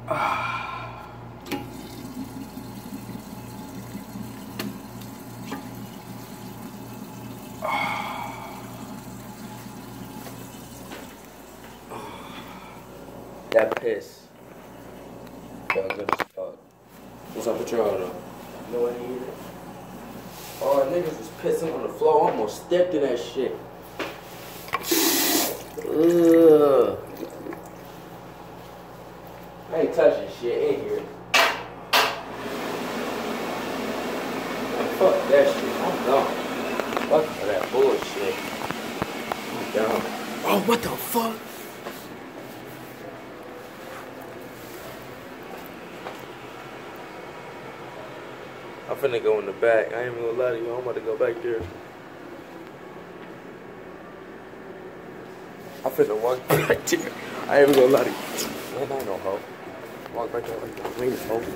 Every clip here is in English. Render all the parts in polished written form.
That piss felt good as fuck. What's up with y'all though? No one either. Oh, niggas was pissing on the floor. I almost stepped in that shit. Ugh. I ain't touching shit in here. Fuck that shit. I'm done. Fuck for that bullshit. I'm done. Oh, what the fuck? I'm finna go in the back. I ain't even gonna lie to you. I'm about to go back there. I'm finna walk back there. I ain't even gonna lie to you. Man, I ain't no hoe. Walk back there like that. I ain't no hoe.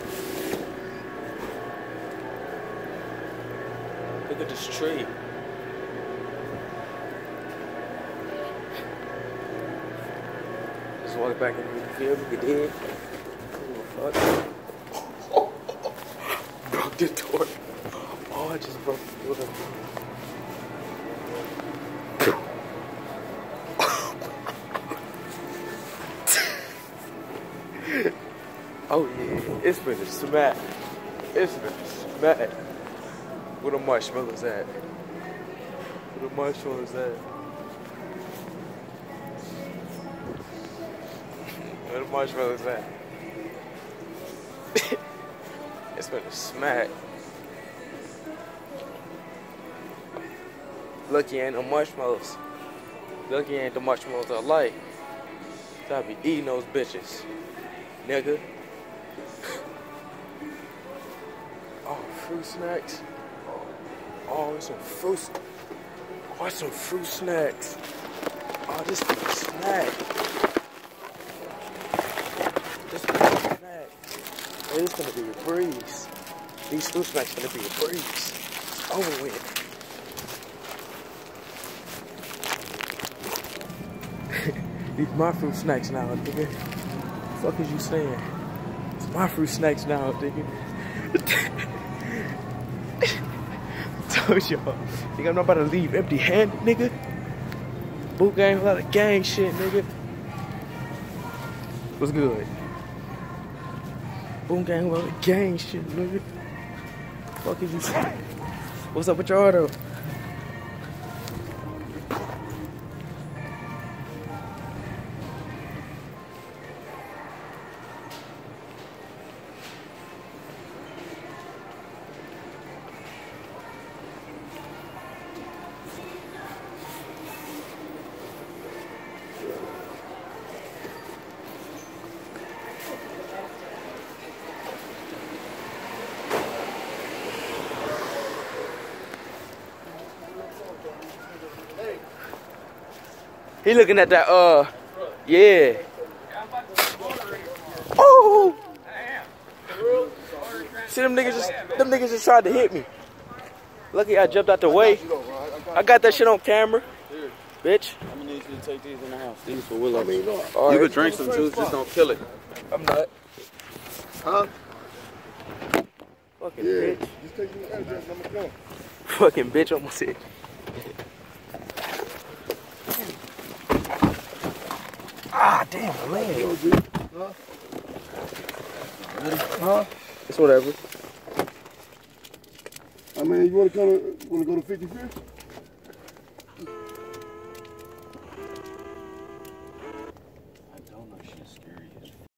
Look at this tree. Just walk back in the field. You did. What the fuck? Broke the door. Oh, I just broke the door. Oh yeah, it's been a smack. It's been a smack. Where the marshmallows at? Where the marshmallows at? Where the marshmallows at? It's been a smack. Lucky ain't no marshmallows. Lucky ain't the marshmallows I like. I be eating those bitches, nigga. Oh, fruit snacks. Oh, it's some fruit. Oh, it's some fruit snacks. Oh, this is a snack. This is a snack. Hey, this gonna be a breeze. These fruit snacks gonna be a breeze. It's over with. These my fruit snacks now, nigga. What the fuck is you saying? It's my fruit snacks now, nigga. Told y'all. Nigga, I'm not about to leave empty-handed, nigga. Boot gang, a lot of gang shit, nigga. What's good? Boom gang, a lot of gang shit, nigga. Fuck is you saying? What's up with your auto? He looking at that, yeah. Oh! See them niggas just tried to hit me. Lucky I jumped out the way. I got that shit on camera. Bitch. I'm gonna need you to take these in the house. These for Willow. Right. You could drink some juice, just don't kill it. I'm not. Huh? Fucking bitch. Just take your address, I'm gonna come. Fucking bitch almost hit. Ah, damn, my leg. Huh? Huh? It's whatever. I mean, you wanna go to 55th?